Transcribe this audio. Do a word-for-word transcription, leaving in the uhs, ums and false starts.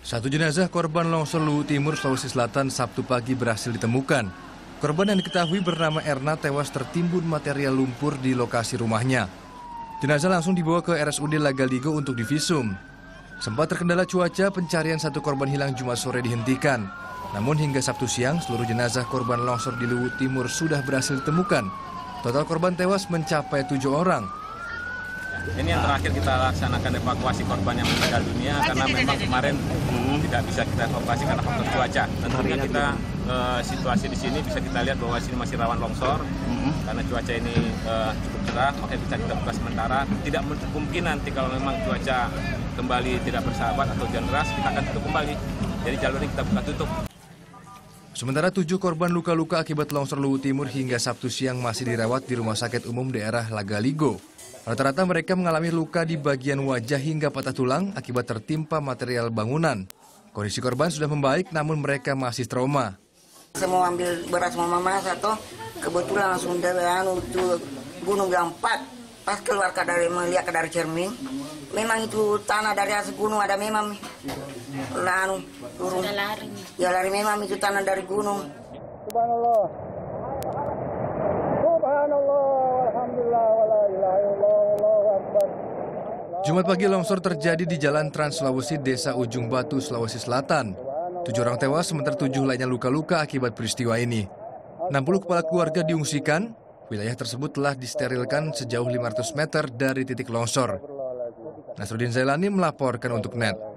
Satu jenazah korban longsor Luwu Timur, Sulawesi Selatan Sabtu pagi berhasil ditemukan. Korban yang diketahui bernama Erna tewas tertimbun material lumpur di lokasi rumahnya. Jenazah langsung dibawa ke R S U D Lagaligo untuk divisum. Sempat terkendala cuaca, pencarian satu korban hilang Jumat sore dihentikan. Namun hingga Sabtu siang, seluruh jenazah korban longsor di Luwu Timur sudah berhasil ditemukan. Total korban tewas mencapai tujuh orang. Ini yang terakhir kita laksanakan evakuasi korban yang meninggal dunia karena memang kemarin tidak bisa kita evakuasi karena faktor cuaca. Tentunya kita eh, situasi di sini bisa kita lihat bahwa sini masih rawan longsor karena cuaca ini eh, cukup cerah, makanya bisa kita buka sementara. Tidak menutup kemungkinan nanti kalau memang cuaca kembali tidak bersahabat atau hujan deras, kita akan tutup kembali. Jadi jalur ini kita buka tutup. Sementara tujuh korban luka-luka akibat longsor Luwu Timur hingga Sabtu siang masih dirawat di Rumah Sakit Umum Daerah Lagaligo. Rata-rata mereka mengalami luka di bagian wajah hingga patah tulang akibat tertimpa material bangunan. Kondisi korban sudah membaik namun mereka masih trauma. Saya mau ambil beras mau mama satu, kebetulan langsung dari anu itu gunung empat. Pas keluar ke dari melihat ke dari cermin, memang itu tanah dari atas gunung ada memang. Lalu turun. Ya lari memang itu tanah dari gunung. Subhanallah. Subhanallah. Alhamdulillah. Jumat pagi longsor terjadi di Jalan Trans Sulawesi, Desa Ujung Batu, Sulawesi Selatan. Tujuh orang tewas, sementara tujuh lainnya luka-luka akibat peristiwa ini. enam puluh kepala keluarga diungsikan. Wilayah tersebut telah disterilkan sejauh lima ratus meter dari titik longsor. Nasruddin Zailani melaporkan untuk N E T.